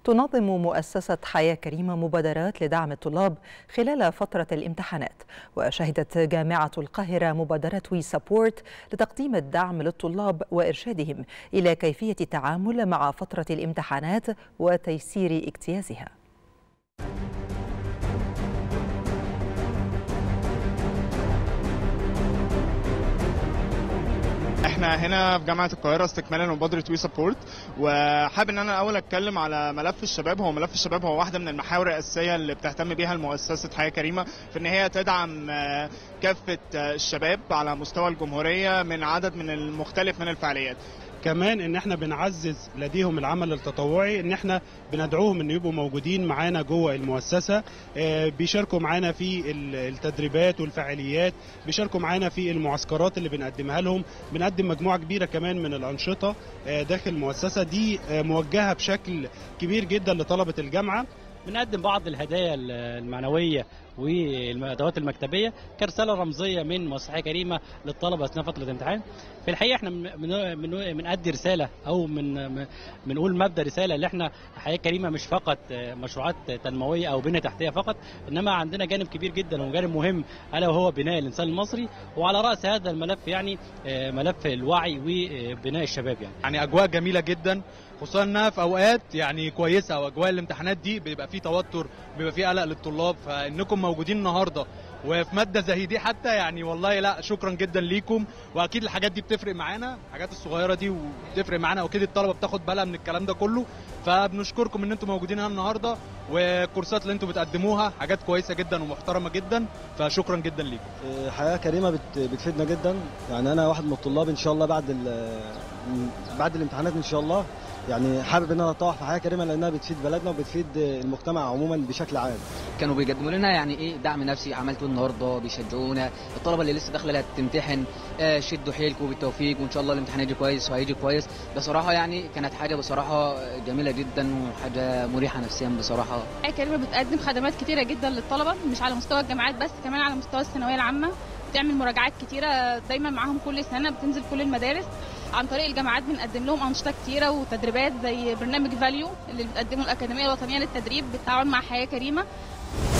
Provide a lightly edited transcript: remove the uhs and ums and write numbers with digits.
تنظم مؤسسة حياة كريمة مبادرات لدعم الطلاب خلال فترة الامتحانات، وشهدت جامعة القاهرة مبادرة وي سبورت لتقديم الدعم للطلاب وإرشادهم إلى كيفية التعامل مع فترة الامتحانات وتيسير اجتيازها. احنا هنا في جامعة القاهرة استكمالا لمبادرة وي سبورت، وحابب ان انا الاول اتكلم على ملف الشباب. ملف الشباب هو واحدة من المحاور الاساسية اللي بتهتم بيها المؤسسة حياة كريمة في ان هي تدعم كافة الشباب على مستوى الجمهورية من عدد من المختلف من الفعاليات. كمان ان احنا بنعزز لديهم العمل التطوعي، ان احنا بندعوهم ان يبقوا موجودين معانا جوه المؤسسه، بيشاركوا معانا في التدريبات والفعاليات، بيشاركوا معانا في المعسكرات اللي بنقدمها لهم. بنقدم مجموعه كبيره كمان من الانشطه داخل المؤسسه دي موجهه بشكل كبير جدا لطلبه الجامعه. بنقدم بعض الهدايا المعنويه والادوات المكتبيه كرساله رمزيه من مؤسسه حياه كريمه للطلبه اثناء فتره الامتحان. في الحقيقه احنا بنأدي رساله او بنقول مبدا رساله اللي احنا حياه كريمه مش فقط مشروعات تنمويه او بنيه تحتيه فقط، انما عندنا جانب كبير جدا وجانب مهم الا وهو بناء الانسان المصري، وعلى راس هذا الملف يعني ملف الوعي وبناء الشباب. يعني اجواء جميله جدا، خصوصا انها في اوقات يعني كويسه، واجواء الامتحانات دي بيبقى فيه توتر، بيبقى فيه قلق للطلاب، فانكم موجودين النهارده وفي ماده زي دي حتى يعني والله لا شكرا جدا ليكم. واكيد الحاجات دي بتفرق معانا، الحاجات الصغيره دي وبتفرق معانا، واكيد الطلبه بتاخد بالها من الكلام ده كله. فبنشكركم ان انتم موجودين هنا النهارده، والكورسات اللي انتم بتقدموها حاجات كويسه جدا ومحترمه جدا، فشكرا جدا ليكم. حياه كريمه بتفيدنا جدا. يعني انا واحد من الطلاب ان شاء الله بعد الامتحانات ان شاء الله، يعني حابب ان انا اتطوع في حياه كريمه لانها بتفيد بلدنا وبتفيد المجتمع عموما بشكل عام. كانوا بيقدموا لنا يعني ايه دعم نفسي، عملته النهارده بيشجعونا. الطلبه اللي لسه داخله هتمتحن شدوا حيلكم بالتوفيق، وان شاء الله الامتحان يجي كويس وهيجي كويس. بصراحه يعني كانت حاجه بصراحه جميله جدا وحاجه مريحه نفسيا بصراحه. حياه كريمه بتقدم خدمات كتيره جدا للطلبه، مش على مستوى الجامعات بس، كمان على مستوى الثانويه العامه. بتعمل مراجعات كتيره دايما معاهم كل سنه، بتنزل كل المدارس. عن طريق الجامعات بنقدم لهم انشطه كتيره وتدريبات زي برنامج فاليو اللي بتقدمه الاكاديميه الوطنيه للتدريب بالتعاون مع حياه كريمه.